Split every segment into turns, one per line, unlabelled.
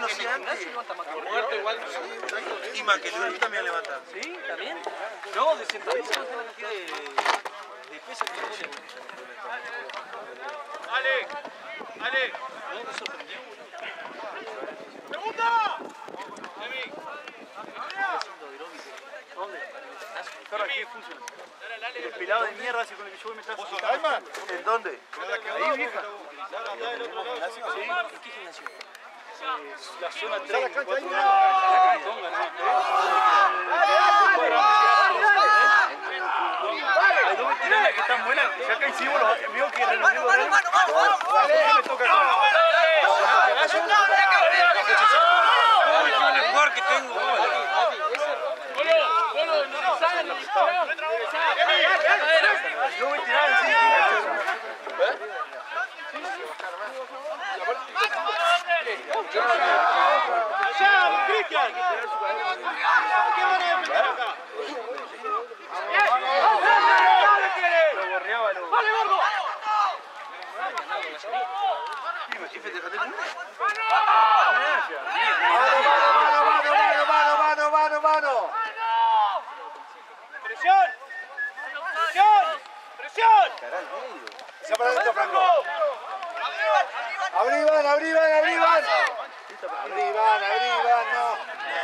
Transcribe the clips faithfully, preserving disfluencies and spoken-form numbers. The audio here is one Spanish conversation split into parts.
conocía antes.
Muerto igual.
Y Maquelú también levanta.
¿Sí? ¿También? No, descentralizamos la cantidad de, de peso que le ponen.
¡Ale! ¡Ale!
No, me sorprendió.
¡Pregunta!
¿Dónde? Claro, aquí funciona. El pelado de mierda ese con el que yo voy me está asustando.
¿En dónde?
Ahí, vieja. Sí, ¿en qué gimnasio? Eh, la zona tres, cuatro Hay dos veteranas que están buenas. Ya acá hicimos los amigos que renunciaron. ¡Vamos, vamos, vamos! Me toca acá.
¡Uy, qué buen jugador que tengo!
Yo voy a tirar el sí.
¡Ya, Cristian! ¿Qué van a defender acá?
Lo borreaba, lo...
¡Vale, gordo!
¡Mano, mano, mano, mano, mano!
¡Presión! ¡Presión! ¡Presión!
¡Se para adentro, Franco! ¡Abriban, abriban, abriban! ¡Abriban, abriban, no!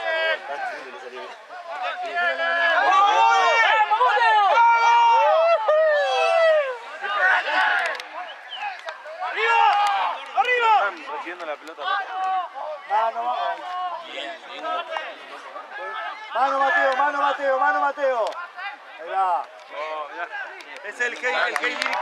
¡Arriba! ¡Arriba!
Están recibiendo la pelota.
¡Mano, mano, Mateo, mano, Mateo, mano, Mateo! Ahí va.
Oh, ya. Es el gay, el gay lírico.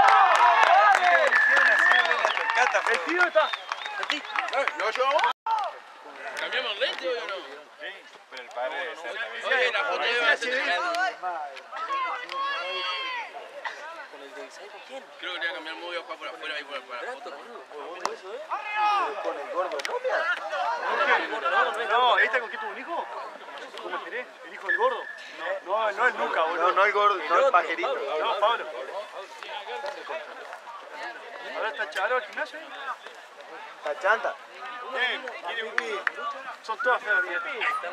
El tío está aquí.
¿No yo? ¿Cambiamos lente o no?
Sí, pero el padre es el...
Oye, la foto de
H D.
¿Con el de Isai con quién?
Creo que le voy a cambiar el modo y voy a jugar por afuera ahí por por la
Brato,
foto.
boludo. Muy bueno eso, ¿eh?
Con el gordo, ¿no? Mira.
No, ¿este con quién tuvo un hijo? ¿Cómo enteré? ¿El hijo del gordo? No, no el Luca, boludo.
No, no el gordo, no el pajerito.
No, Pablo. Ahora está chaval al gimnasio ahí.
La chanta.
Son todas feas, bien.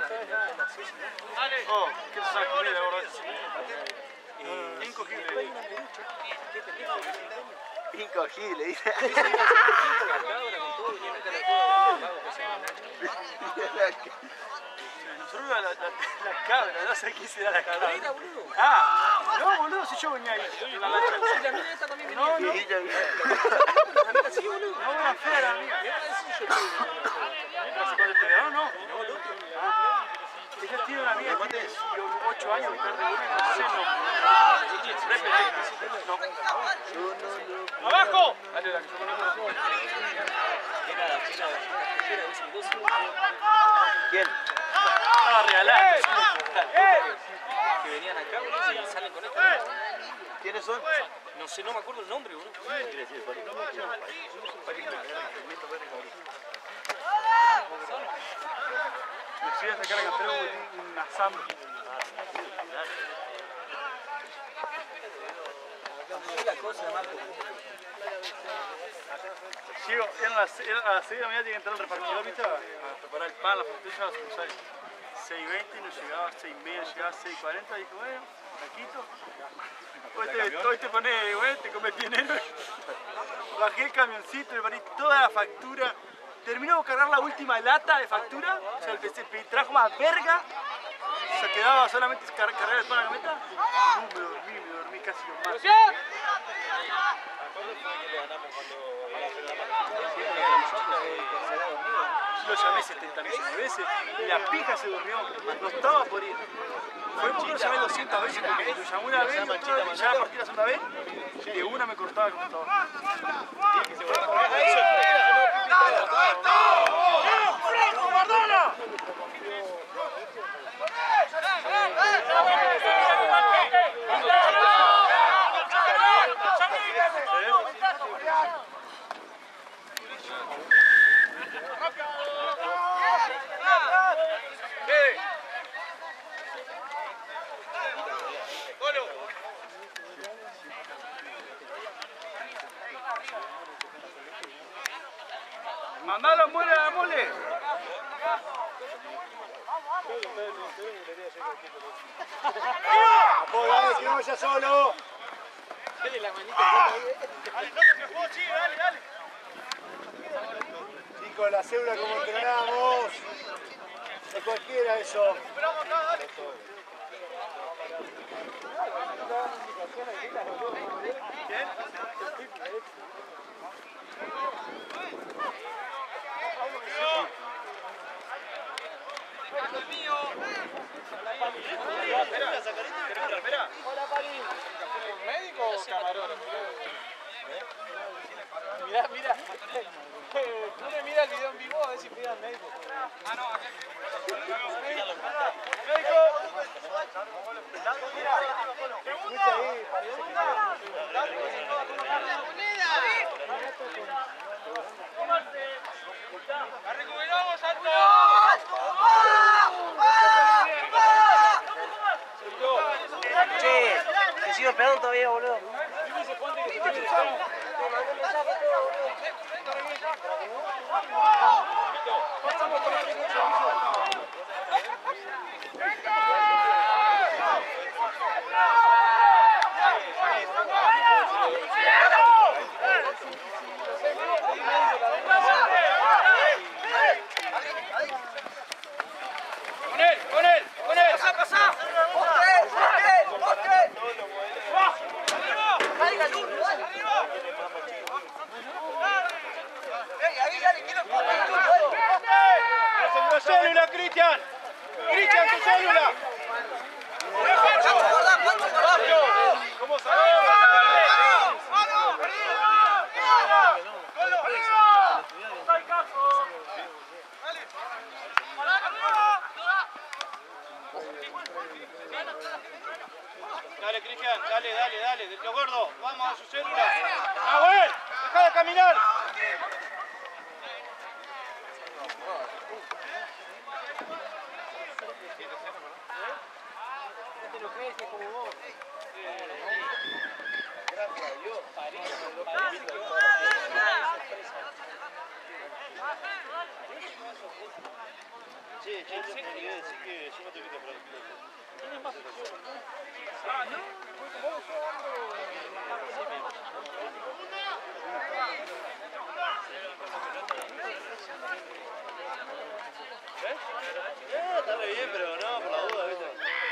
Oh, ¿qué se sabe quién es la gorda? Incogible.
Incogible, dice.
Nosotros la, la, la, la cabra, no sé quién será la cabra.
Cabrera, boludo.
Ah, no, boludo, si yo venía ahí. En la lancha.
Sí, la mía esta también venía.
No, no.
La mía sí, boludo.
No, una fea la mía.
Mira, sí, yo
¿Pero con el peleador no? Ah, ella tiene una amiga que tiene dieciocho años, que está re buena, no sé, no. Re pendeja. No.
¡Abajo!
Dale, la que yo conozco.
Era, era, era de ese negocio.
¿Quién?
Estaba regalada.
Que venían acá, boludo, y salen con esto.
¿Quiénes son?
No sé, no me acuerdo el nombre, boludo.
Me fui a sacar a Campero una Sam.
La cosa, Marco.
Llego, eran las, eran a las seis de la mañana, tiene que entrar el repartidor, ¿viste? A, a preparar el pan, la frutilla, las sucursales. seis y veinte, no llegaba a seis y media, llegaba a seis y cuarenta, dije, bueno, taquito. Hoy te, hoy te pones, bueno, te comes dinero. Bajé el camioncito, le parí toda la factura. Terminó de cargar la última lata de factura, o sea, el P C P trajo más verga. Se quedaba solamente car cargar el pan a la camioneta. Uh, me dormí, me dormí casi lo más. Yo lo llamé setenta millones de veces y la pija se durmió, no estaba por ir. Fue porque lo llamé doscientas veces porque lo llamé una vez, otra vez, ya a partir de la segunda vez, de una me cortaba el computador.
¡Franco, Bardona!
¡Mandalo! la mole, la mole.
Apoyo, dale, que no vaya solo.
Dale la manita.
Dale, no te juego, sí, dale, dale.
Chicos, la célula como entrenamos. Es cualquiera eso.
Esperamos acá, dale. ¿Quién?
¿Médico o camarón? Mirá, mira. Tú me miras el video en vivo a ver si pidan médico. Ah, no, acá.
Médico.
Escucha ahí, parece
¡La recuperamos, Santo!
Che, te sigo esperando todavía, boludo.
¡Con él, con él, con él!
¡Pasá, pasá! ¡Postre, postre, postre! ¡Caiga el uno! ¡Ey, ahí ya le quiero poner!
¡Tu célula, Cristian! ¡Cristian, tu célula!
¡Vamos, guarda, vamos, guarda!
¿Cómo sabemos? Dale, Cristian, dale, dale, dale, los gordos, vamos a su célula. ¡Nahuel! ¡Deja de caminar! Che, che, yo te quería decir que yo no te quito para el piloto. ¿Tienes más opciones? Ah, no. ¿Eh? Eh, está re bien, pero no, por la duda, ¿viste?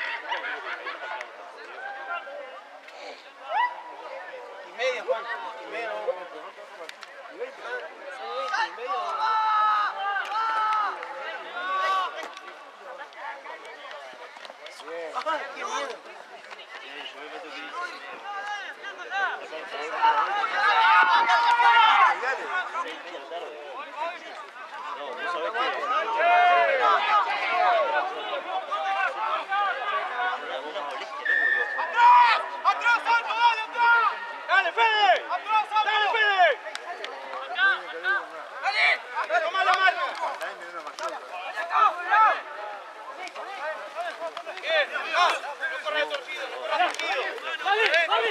Y medio, Juan. Y medio. Y veinte. Y medio.
¡Ay, qué miedo!
Yo me meto que ¡atrás, Santo! ¡Dale, atrás! ¡Dale, Fede! ¡Atrás, Santo! ¡Dale, Fede! ¡Dale! ¡Toma la mano! Bien, no, no corre torcido, no corre torcido. ¡Dale, dale!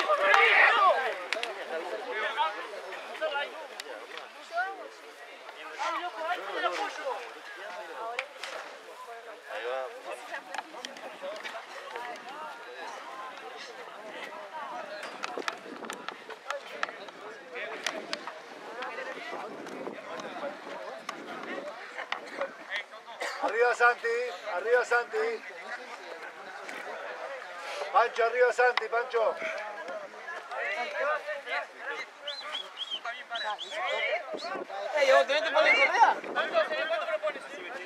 Ahí va.
Arriba Santi, arriba Santi. Pancho, arriba Santi, Pancho.
Ey, ¿vos tenés que poner correa?
¿Cuánto propones?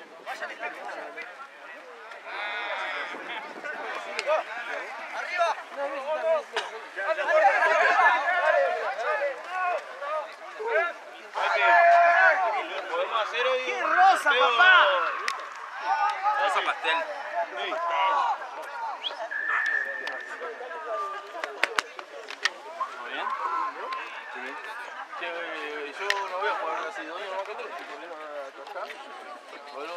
¡Arriba!
Podemos hacer hoy.
¡Qué rosa, papá!
Rosa pastel.
¿Todo bien? Sí. Che, yo no voy a jugar casi dos años más que tú. Si volvieron a tocar, bueno,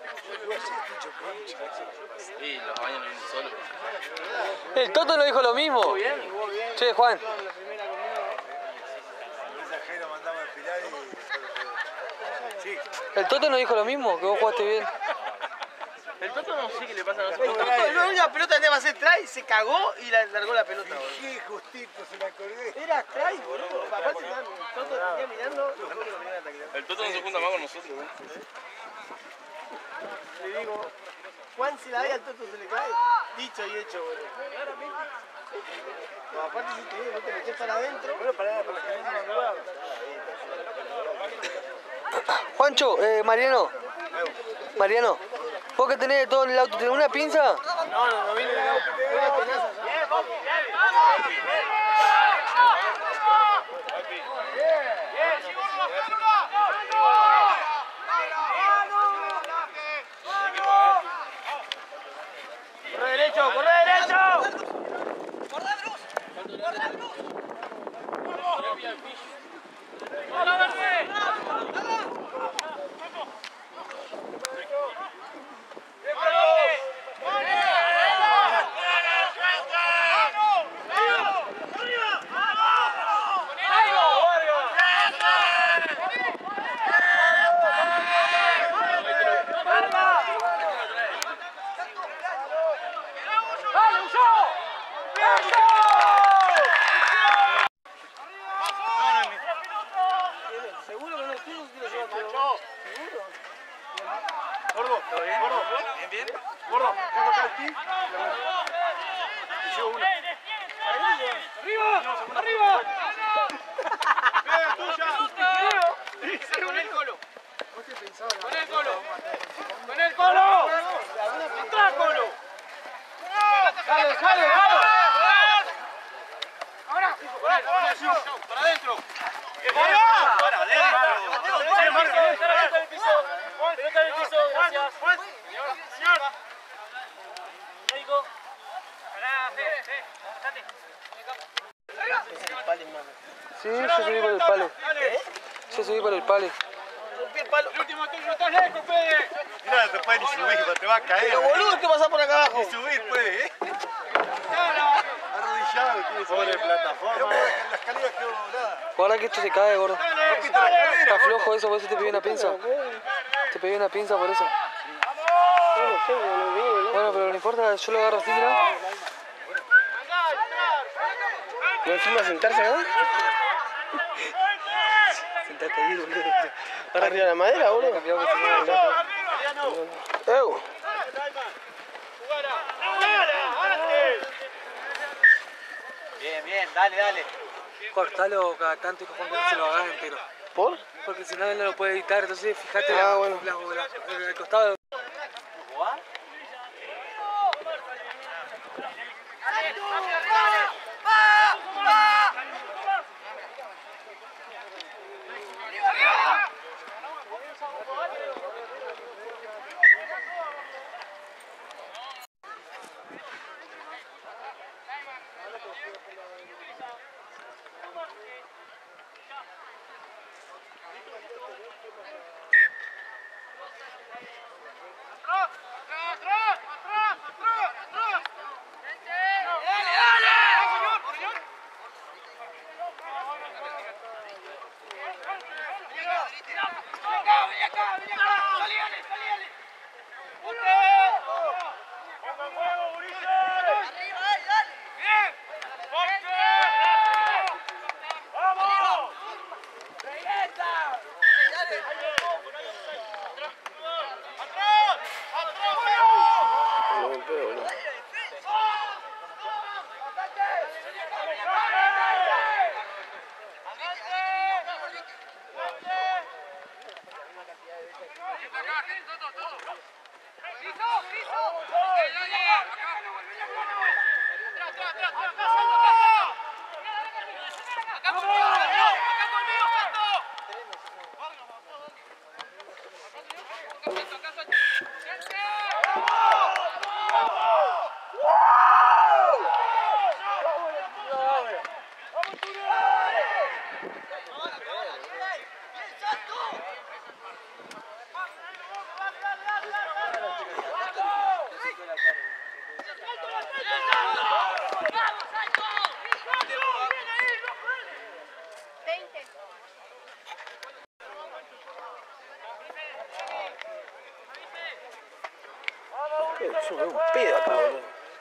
Y los baños no vienen solos.
El Toto nos dijo lo mismo. Che, Juan.
El mensajero mandaba a desfilar y... Sí.
El Toto nos dijo lo mismo, que vos jugaste bien.
El Toto no sé qué le pasa a
El
nosotros.
Toto, la única pelota que tenía que hacer try, se cagó y la largó la pelota, boludo.
Qué justito, se me acordé.
Era try, boludo. Aparte, el Toto tenía mirando, lo que lo venía a atacar.
El Toto no se junta más con nosotros, ¿no?
Le digo, Juan si la ve al Toto se le cae. Dicho y hecho, boludo. No, aparte si te no te metes para adentro.
Bueno, para, para que no me lo
Juancho, eh, Mariano. Mariano, vos que tenés todo el auto, ¿tenés una pinza?
No, no, no viene de auto. Una tenaza. ¡Corre derecho! ¡Corre derecho! Seguro que no es tuyo si lo lleva todo. Seguro.
Gordo, gordo.
Bien, bien.
Gordo, tengo acá el tip. Y llevo una.
¡Arriba! ¡Arriba!
Con el colo.
¡Con el colo! ¡Con el colo! ¡Entra, colo! ¡Jale, jale, jale! ¡Ahora! ¡Para adentro!
Para adentro.
¡Pelota en el piso! ¡Pelota en el piso! ¡Gracias!
Señor.
Médico.
Sí, yo subí por el palo. Yo subí por el palo.
Rompí el palo.
El último tuyo, estás lejos, Fede.
Mira, no te puedes ni subir, te va a caer.
Pero boludo, ¿qué pasa por acá abajo?
Ni subir puede, ¿eh? Arrodillado, quiere subir. Pobre plataforma. La escalera quedó doblada.
Guarda que esto se cae, gordo. Está flojo eso, por eso te pedí una pinza. Te pedí una pinza por eso. Bueno, pero no importa, yo lo agarro así, mirá.
¿No encima a sentarse acá?
Sentate ahí, boludo.
¿Para arriba de la madera, boludo?
Cambiado que se mueva.
¡Eu!
Bien, bien, dale, dale.
Cortalo cada tanto y Juan que no se lo hagas entero.
¿Por?
Porque si no él no lo puede editar, entonces fíjate
Ah,
la,
bueno.
la, la- la- el costado.
Yo me un pedo acá, boludo.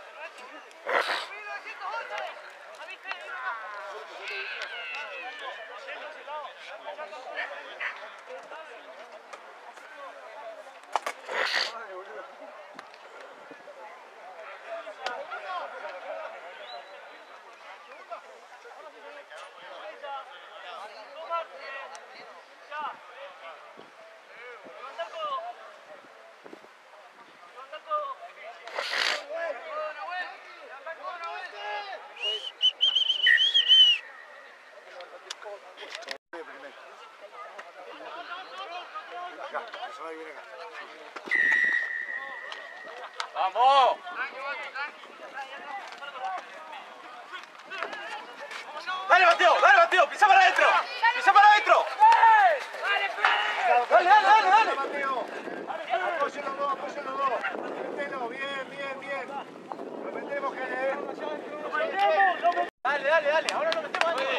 ¡Vamos! ¡Dale, Mateo! ¡Dale, Mateo! ¡Pisa para adentro! ¡Pisa para adentro! ¡Dale, dale, dale, dale!
Mateo. Apoyen los dos, apoyen los dos. Mételo, bien, bien, bien. Lo metemos, Jale.
Dale, dale, dale. Ahora lo metemos adentro.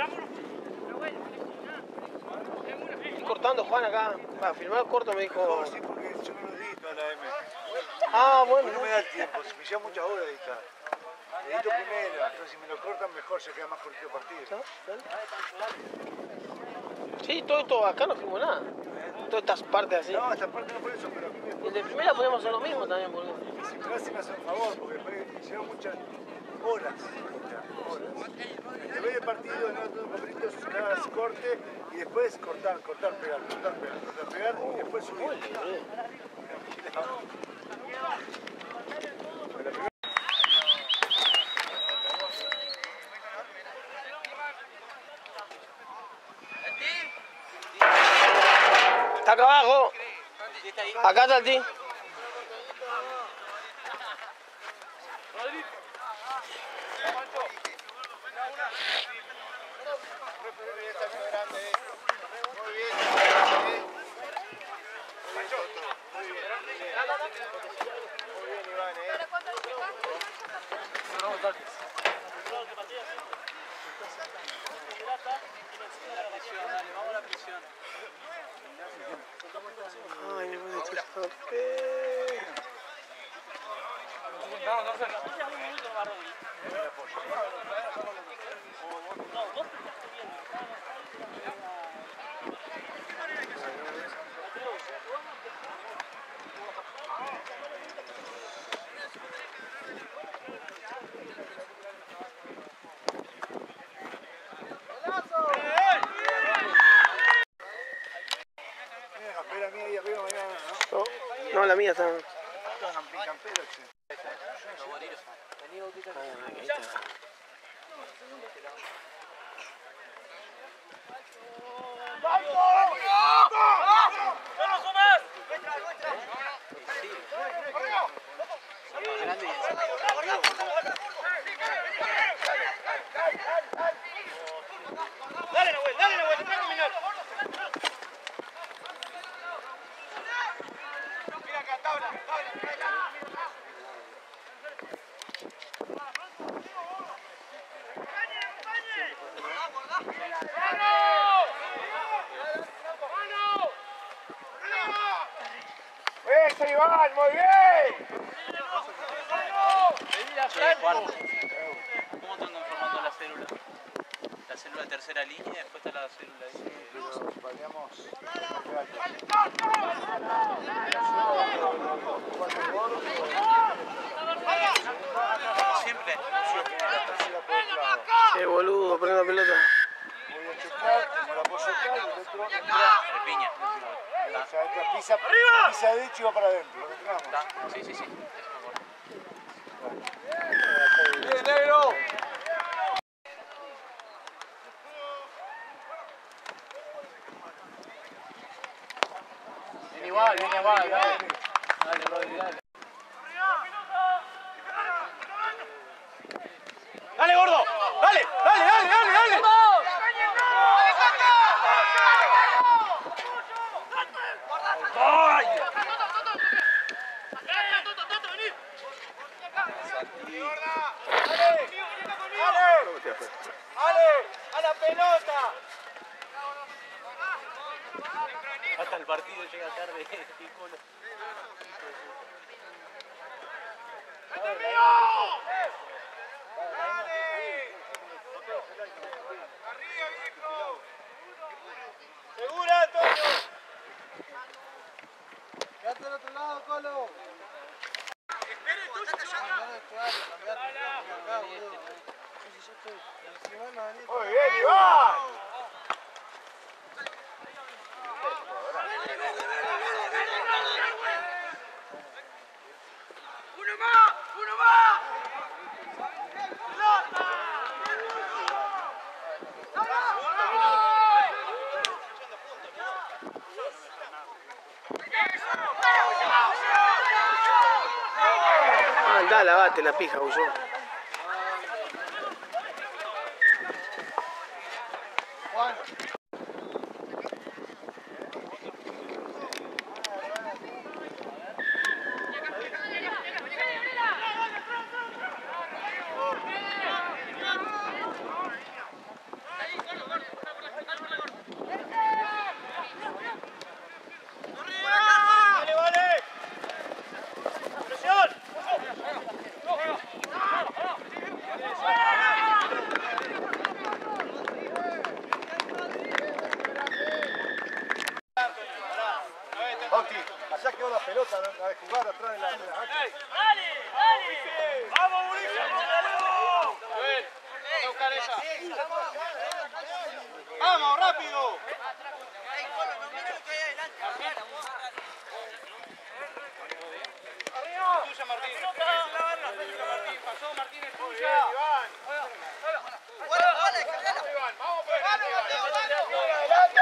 Estoy cortando, Juan, acá. Para filmar corto me dijo.
No, sí, porque yo no lo edito a la M.
Ah, bueno.
No me da el tiempo, si me lleva muchas horas editar. Edito primero, entonces si me lo cortan mejor, ya queda más cortito el partido.
Sí, todo esto acá no filmó nada. Todas estas partes así.
No, esta parte no por eso, pero aquí
Y el de primera podemos hacer lo mismo también, boludo.
si me hacen me hace un favor, porque después lleva muchas horas. horas. Te ve el partido, no todo el papelito, hagas corte y después cortar, cortar, pegar, cortar, pegar, cortar, pegar y después subir.
Está acá abajo. Acá está el tío. Ay, me pone estos papeles.
Espera mía ahí arriba mañana, ¿no?
No, no, la mía está.
Campero, che.
Dale, Nahuel, dale, Nahuel, te puedes dominar. Mira acá, tabla, tabla.
¡Eso, Iván! ¡Muy bien!
Che, Juan, ¿cómo te andan formando la célula? La célula tercera línea y después está la célula ahí.
Pero variamos.
Siempre.
Qué boludo, prende la pelota.
Voy a chocar, como la puedo chocar, y el otro entra.
De piña.
O sea, entra, pisa, pisa derecho y va para adentro. Lo entramos.
Está. Sí, sí, sí.
¡Bien, negro!
Viene igual, viene igual, dale. Dale, Rodri, dale. ¡Dale, gordo! ¡Dale! ¡Dale, dale, dale, dale! ¡Ay! ¡A la pelota!
Hasta el partido llega tarde.
Quédate al otro lado, Colo. Espera, tú ya
Muy bien, Iván.
¡Uno más! ¡Uno más!
Ah, andá, lavate la pija, Bullón. Juan.
Bauti, allá quedó la pelota, la de jugar atrás de la cancha.
¡Dale! ¡Dale! ¡Vamos, Mauricio! ¡Vamos! A ver, vamos a buscar esa. ¡Vamos, rápido! Tuya, Martín. Martín, pasó, Martín, es tuya. Iván. Iván, vamos por adelante.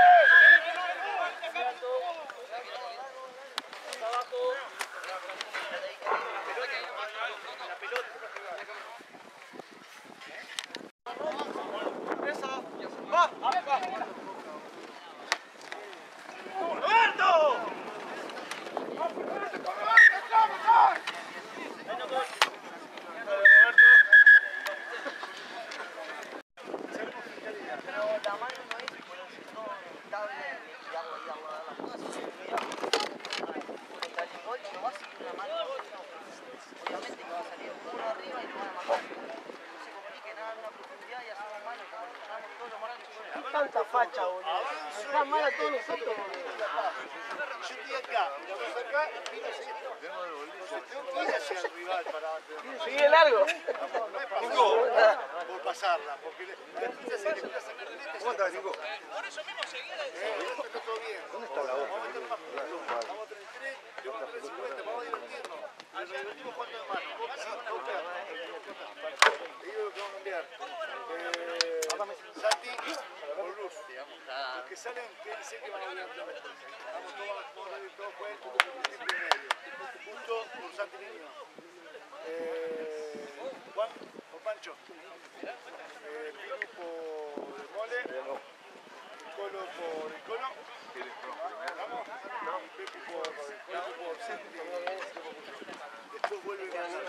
Tanta facha, boludo. Nos dejan mal a todos nosotros, boludo.
Yo estoy acá, estamos acá, vino así. Tengo que ir hacia el rival para...
Sigue largo.
Nico, por pasarla, porque la tuya se le empieza a sacar el nete. ¿Cómo estás, Nico?
Por eso mismo seguida.
Está todo bien. ¿Dónde está la otra? Vamos a meter más puntos. Vamos a treinta y tres, vamos a treinta y cincuenta, vamos a divertirnos. Nos divertimos jugando de mano. Sí, no, claro. Te digo lo que vamos a cambiar. Eh, Santi por Luz. Los que salen, sé que van a ganar. Vamos todos, todos, todos jueguen, todos tiempo y medio. Punto por Santi Niño. Eh, Juan por Pancho. Eh, Pino por Mole. Colo por el Colo. ¿Vamos? Y Pepi por, Pepi por Santi. Después vuelve a ganar.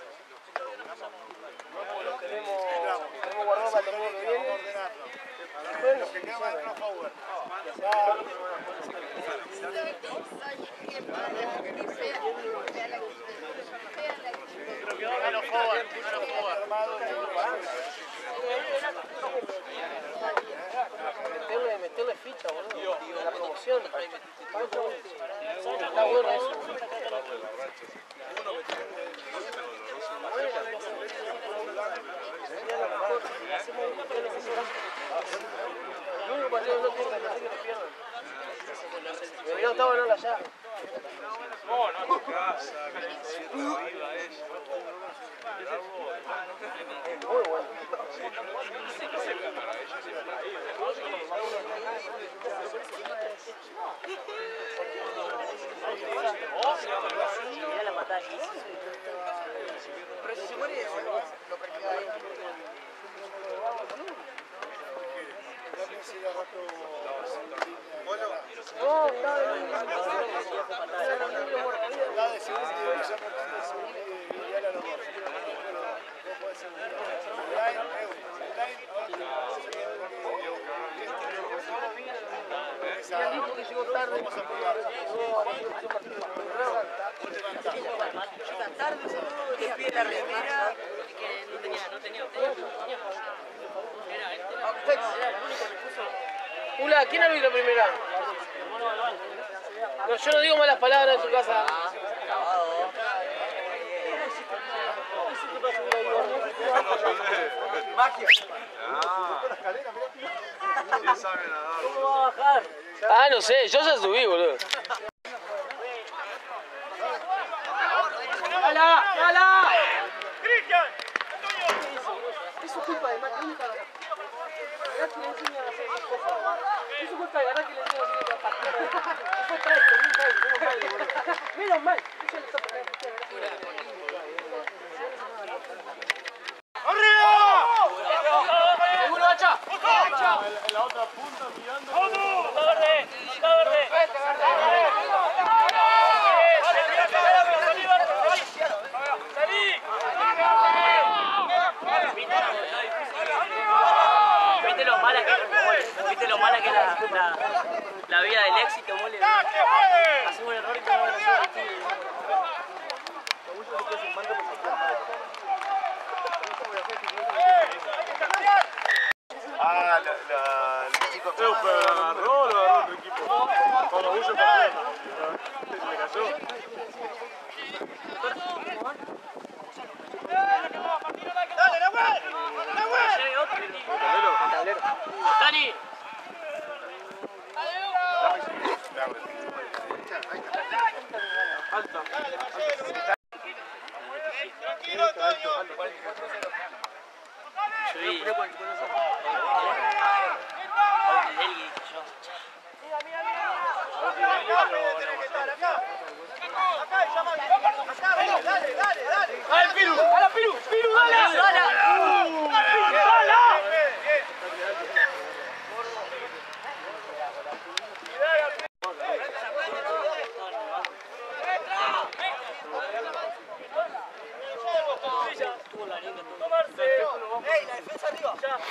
Lo tenemos, tenemos guardado para el torneo que viene.
Los que quedan van a entrar a Power.
Primero forward, primero forward.
Meterle, meterle ficha, boludo. A la promoción. Está bueno eso. El único partido no tiene que hacer que te pierdan. Me hubiera gustado ganarla allá.
No, no, en casa, arriba, eso.
Muy bueno. Mirá la patada que hizo. Pero si se muere, lo practica ahí. No, está bien.
La de segundo y ya Martín de segundo y ya la los dos. Vos podés ser un online,
Me han dicho que llegó tarde.
vamos a probar.
Llega tarde, boludo, le pide la remera, que no tenía, no tenía, no tenía. Era, era el único que puso.
Ula, ¿quién arbitra primera? No, yo no digo malas palabras en tu casa.
Magia.
¿Cómo va a bajar? Ah, no sé, yo ya subí, boludo. ¡Hala! ¡Hala! ¡Cristian! Es su culpa de Mati, nunca. Es que le enseñan a hacer esas cosas. Es su culpa de verdad que le enseñan a hacer esas cosas. Fue traito, un traito, menos mal, boludo. Menos mal. Eso le está pasando. ¡Arriba! ¡Seguro, hacha!
En la otra punta mirando.
¡Vamos! ¡Está verde! ¡Está verde!
¿Viste lo mala que, ¿viste lo mala que es la, la, la vida del éxito, mole? Haces un error y te van a hacer el tiro.
Ah, la, la, el chico que lo agarró, lo agarró otro equipo. Cuando Bullo partió. Se le cayó.
¡Dale, Nahuel! ¡Nahuel!
Tablero. ¡Dani!
Alta.
Tranquilo, Antonio.
Yo vi.
Dale, dale, dale.
¡Dale, Piru! ¡Dale, Piru! ¡Piru, dale!
¡Dale, dale!
¡Ey, la defensa arriba!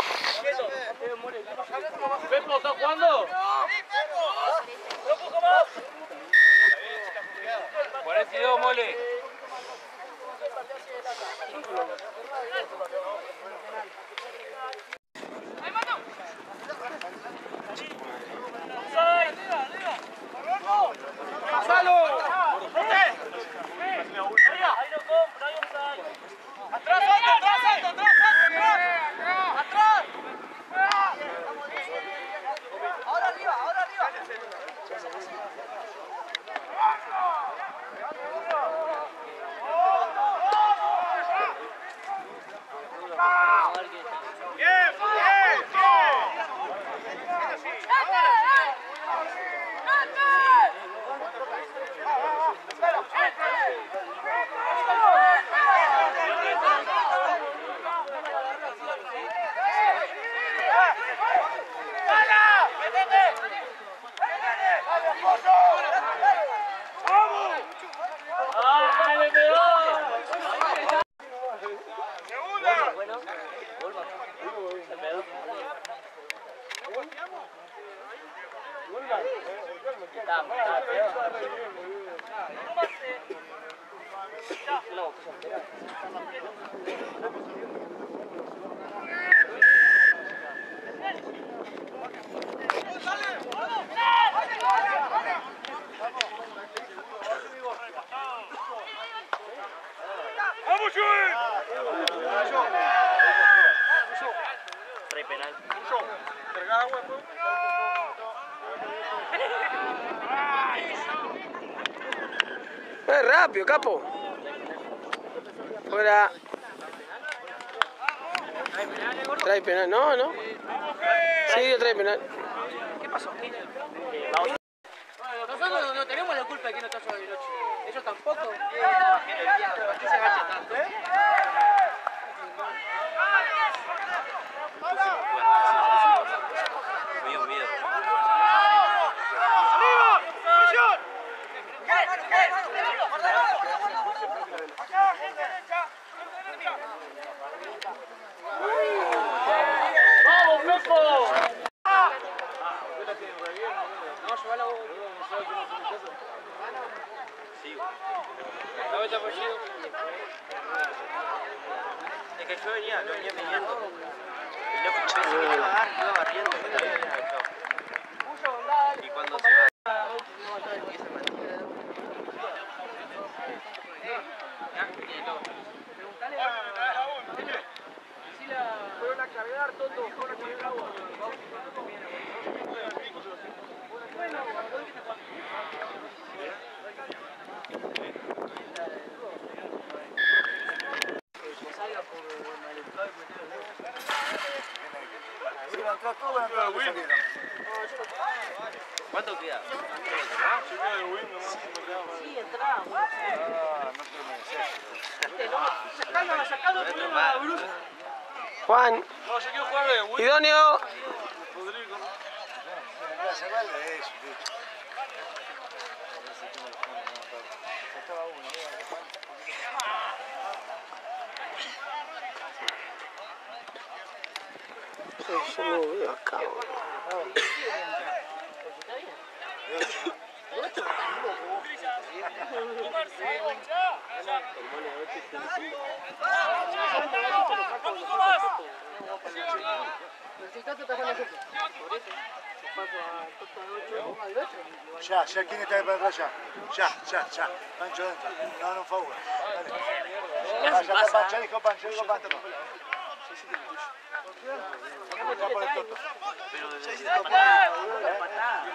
¿Pepo está jugando?
¡No pujo más!
cuarenta y dos, mole. ¡Pasalo!
Ahí no compra, ahí no hay. ¡Atrás, alto, atrás, alto, atrás, alto, atrás! ¡Atrás! ¡Ahora arriba, ahora arriba! ¡Bien, bien, ¡Vamos, Joel!
Trae penal.
¡Eh, rápido, capo! Fuera. ¿Trae penal? No, no. Sí, trae penal.
¿Qué pasó? Nosotros no, no tenemos la culpa de que no está sobre el ocho. Ellos tampoco. ¿Por qué se agacha tanto?
Me dio miedo.
¡Arriba! ¡Posición!
¡Vamos, Pepo!
No, llévala vos.
Sí,
¿La vuelta por Gio?
es que yo venía, lo venía midiendo. Y loco, pensé que me iba a dar, iba barriendo. Y cuando se va...
Sí, van a entrar todos, van a entrar los que salieron.
¿Cuánto queda?
Sí, entramos.
Ah, no te lo mereces.
Sacalo, sacalo, ponelo a Bruce.
Juan,
No, yo quiero jugar de Wii.
idóneo.
Rodrigo.
Ya, se va de eso, bicho. Faltaba uno, mira.
Yo no veo acá,
Ya, ya, ¿quién está para atrás ya? Ya, ya, ya. Pancho dentro. No, no, favor. Dale. Ah, ya está Pancho, dijo Pancho, dijo Pancho. Está por el toto.
Pero de la patada, una patada.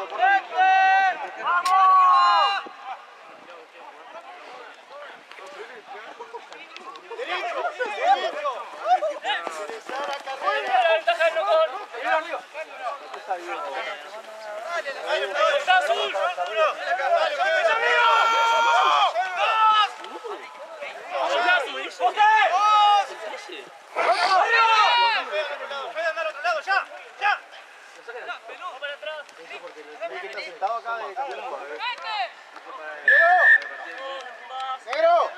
¡Negro!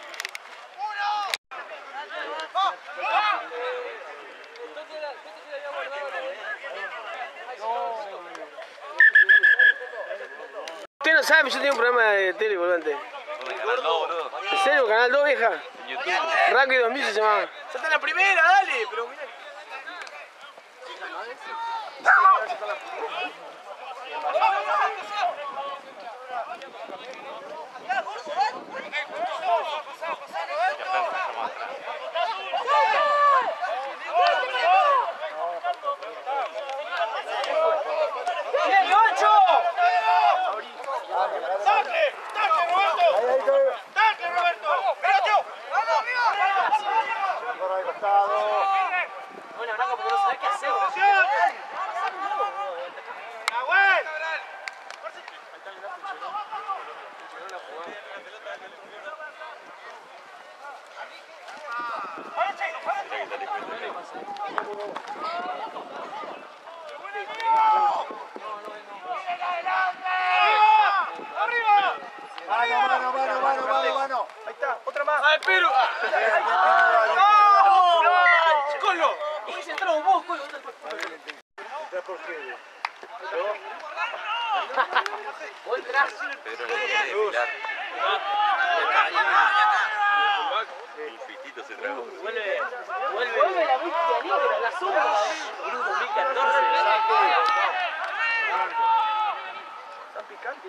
Usted no sabe, yo tengo un programa de tele volante.
Canal dos, boludo.
¿En serio? ¿Canal dos, vieja?
En YouTube.
Ranking dos mil se llamaba.
¡Ya está en la primera, dale! Pero mira.
Corre al costado.
Bueno, Branco, porque no sabés qué hacer.
Mano, mano, mano, mano, mano, mano.
Ahí está, otra más. ¡Ay, Perú!
¡No!
¡Colo!
Hubiese entrado vos, Colo.
Entrá por qué.
Vos entrás.
Pedro le quiere desfilar. Un pitito se tragó.
Vuelve, vuelve.
Vuelve la bestia negra, la sombra.
Bruno dos mil catorce.
Están picantes.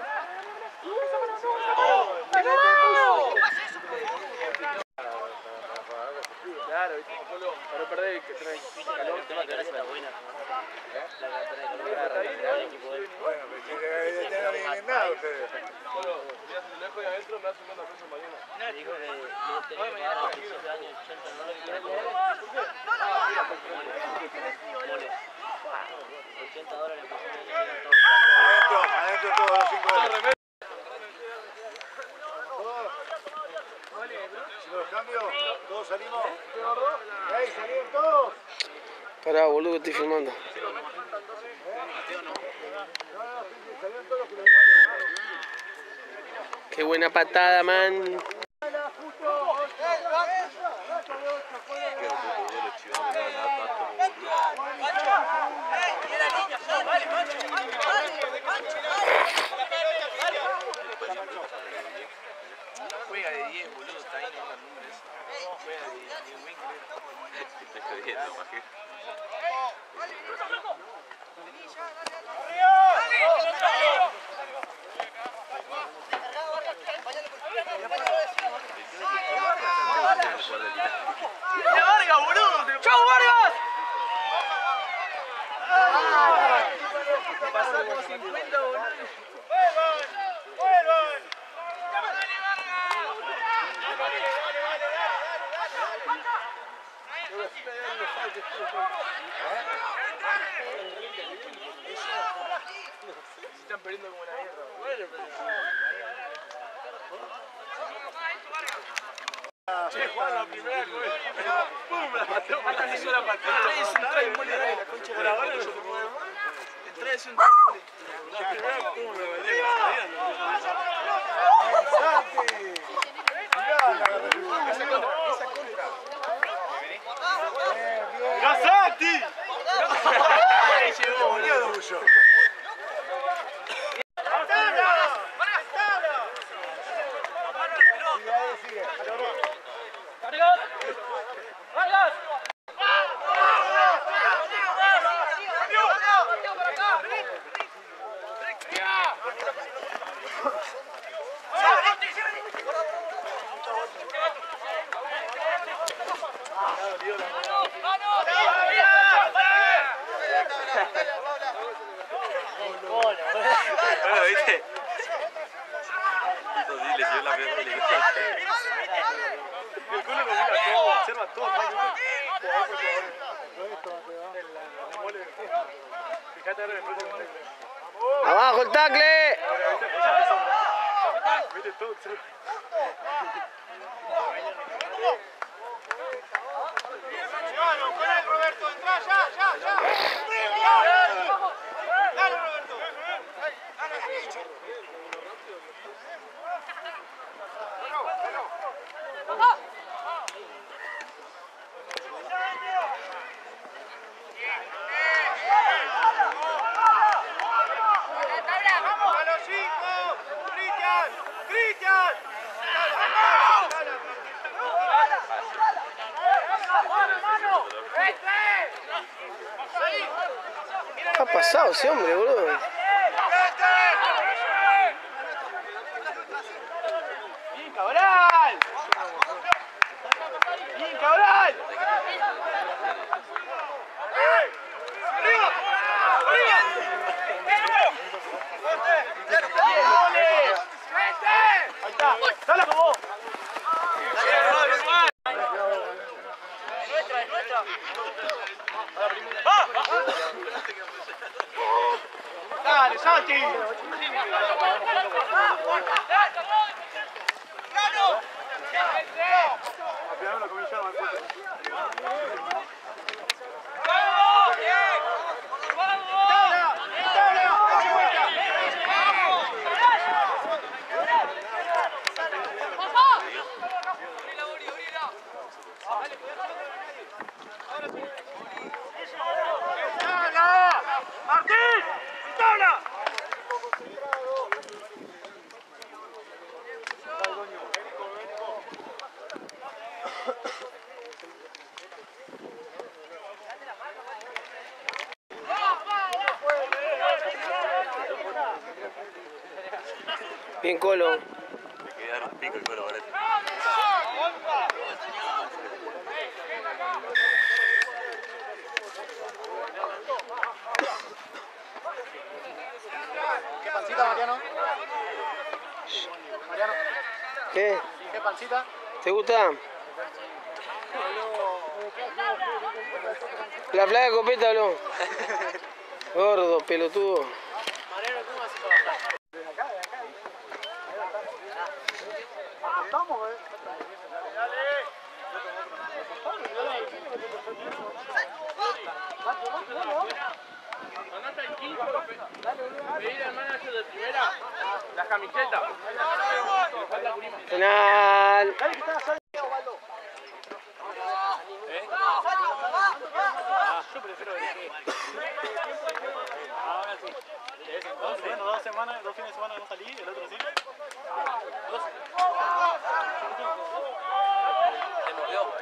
Claro, viste, Colo, para no perder que trae calor.
El tema que ahora está buena. La gata de calor. El equipo de...
Bueno, pero si le tengan bien nada ustedes.
Colo, si lo dejo ahí adentro me hace una peso mañana.
Dijo que le tenía que dar a principios de año ochenta dólares. Mole. ochenta dólares por
Adentro, adentro todos los cinco dólares. Si los cambio, todos salimos. ¡Ey, salieron todos!
Pará, boludo, que estoy filmando. Qué buena patada, man.
Juega de diez, boludo, está ahí, no dan números. Juega de diez, muy increíble. Te estoy jodiendo, imagínate.
¡La Vargas, boludo! ¡Chau, Vargas!
cincuenta, boludo.
¡Vuelvan! ¡Vuelvan!
Se están perdiendo como una mierda. Che, Juan, la primera que ¡pum! La mató. Hasta se hizo la partida. Entré y es un try mole, dale, la concha de la hora. Entré y es un try mole. La primera, ¡pum! Me valía la salida.
¡Santi! Mirá la garra.
Esa contra, esa contra.
Bien, bien.
¡Gasati!
Ahí llegó, boludo.
Tuyo. Sigue ahí, sigue.
¡Vargas! ¡Vargas!
Bueno, ¿viste? Eso sí, le dio la mierda.
El culo lo mira todo, observa todo. Fíjate ahora en el próximo.
¡Abajo el tacle!
Viste todo, observa.
Roberto, entra ya, ya, ya. Dale, Roberto. ¡Vamos! ¡A los cinco! ¡Cristian! ¡Cristian!
¿Qué ha pasado ese hombre, boludo?
¡Bien, Cabral! ¡Bien, Cabral! ¡Arriba! ¡Arriba! ¡Ahí está! ¡Dale con vos!
¡Nuestra, es nuestra!
¡Dale, Santi!
Apeame la comilla, no me puedo.
¡Martín! ¡Tabla!
Bien, Colo.
Le quería dar un pico y Colo, parece.
¿Qué pancita, Mariano? Mariano,
¿Qué?
¿qué pancita?
¿Te gusta? La plaga de copeta, habló. Gordo, pelotudo.
Mariano, ¿cómo haces para bajar?
Apostamos, eh.
Anota el quinto, pedir al manager de primera las camisetas.
Penal.
Dale que está saliendo.
Yo prefiero que. Ahora sí. De vez en cuando, bueno, dos semanas, dos fines de semana no salí, el otro sí. Dos.
Se mordió.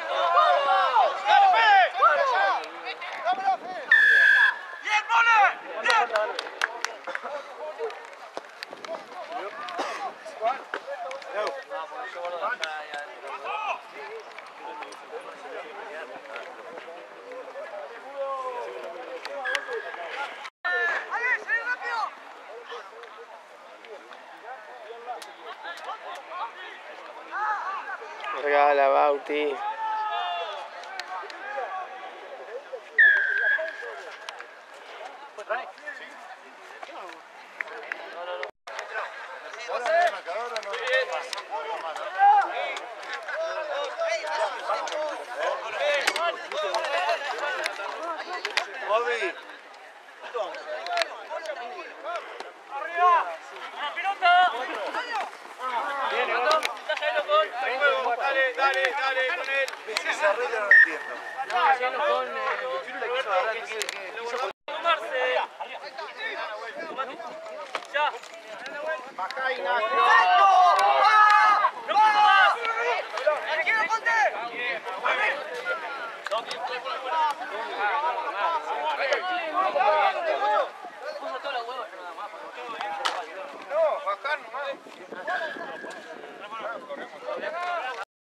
¡Bien, Mole!
Regala, Bauti.
Bobby.
Dale, dale, dale con él.
Si se arregla no entiendo.
No, bajar nomás.